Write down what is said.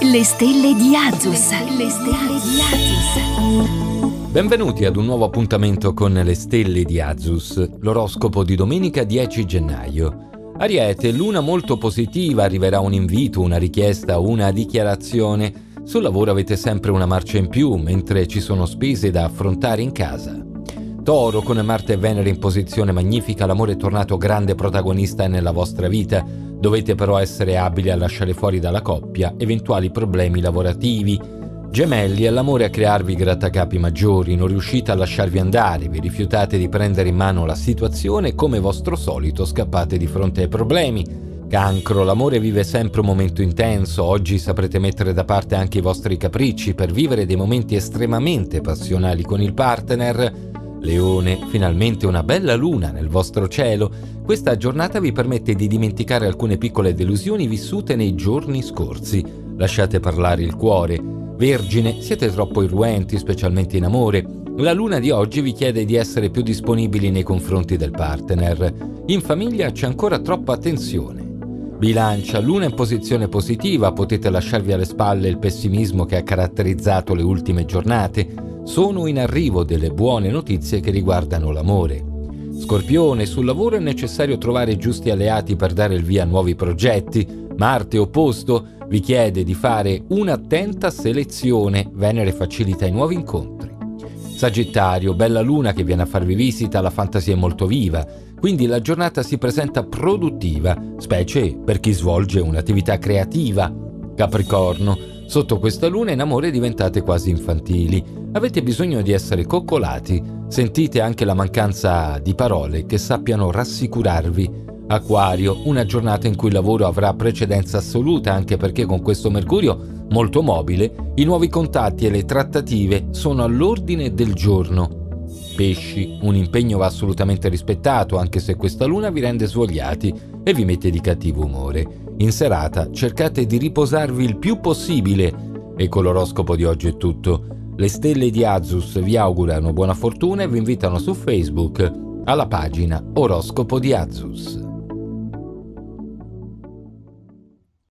Le stelle di Azus. Le stelle di Azus. Benvenuti ad un nuovo appuntamento con le stelle di Azus, l'oroscopo di domenica 10 gennaio. Ariete, luna molto positiva, arriverà un invito, una richiesta, una dichiarazione. Sul lavoro avete sempre una marcia in più, mentre ci sono spese da affrontare in casa. Toro, con Marte e Venere in posizione magnifica, l'amore è tornato grande protagonista nella vostra vita. Dovete però essere abili a lasciare fuori dalla coppia eventuali problemi lavorativi. Gemelli, è l'amore a crearvi grattacapi maggiori, non riuscite a lasciarvi andare, vi rifiutate di prendere in mano la situazione e come vostro solito scappate di fronte ai problemi. Cancro, l'amore vive sempre un momento intenso, oggi saprete mettere da parte anche i vostri capricci per vivere dei momenti estremamente passionali con il partner. Leone, finalmente una bella luna nel vostro cielo. Questa giornata vi permette di dimenticare alcune piccole delusioni vissute nei giorni scorsi. Lasciate parlare il cuore. Vergine, siete troppo irruenti, specialmente in amore. La luna di oggi vi chiede di essere più disponibili nei confronti del partner. In famiglia c'è ancora troppa tensione. Bilancia, luna in posizione positiva, potete lasciarvi alle spalle il pessimismo che ha caratterizzato le ultime giornate. Sono in arrivo delle buone notizie che riguardano l'amore. Scorpione, sul lavoro è necessario trovare i giusti alleati per dare il via a nuovi progetti. Marte, opposto, vi chiede di fare un'attenta selezione. Venere facilita i nuovi incontri. Sagittario, bella luna che viene a farvi visita, la fantasia è molto viva, quindi la giornata si presenta produttiva, specie per chi svolge un'attività creativa. Capricorno, sotto questa luna in amore diventate quasi infantili, avete bisogno di essere coccolati, sentite anche la mancanza di parole che sappiano rassicurarvi. Acquario, una giornata in cui il lavoro avrà precedenza assoluta anche perché con questo Mercurio molto mobile, i nuovi contatti e le trattative sono all'ordine del giorno. Pesci, un impegno va assolutamente rispettato anche se questa luna vi rende svogliati e vi mette di cattivo umore. In serata cercate di riposarvi il più possibile. E con l'oroscopo di oggi è tutto. Le stelle di Azus vi augurano buona fortuna e vi invitano su Facebook alla pagina Oroscopo di Azus.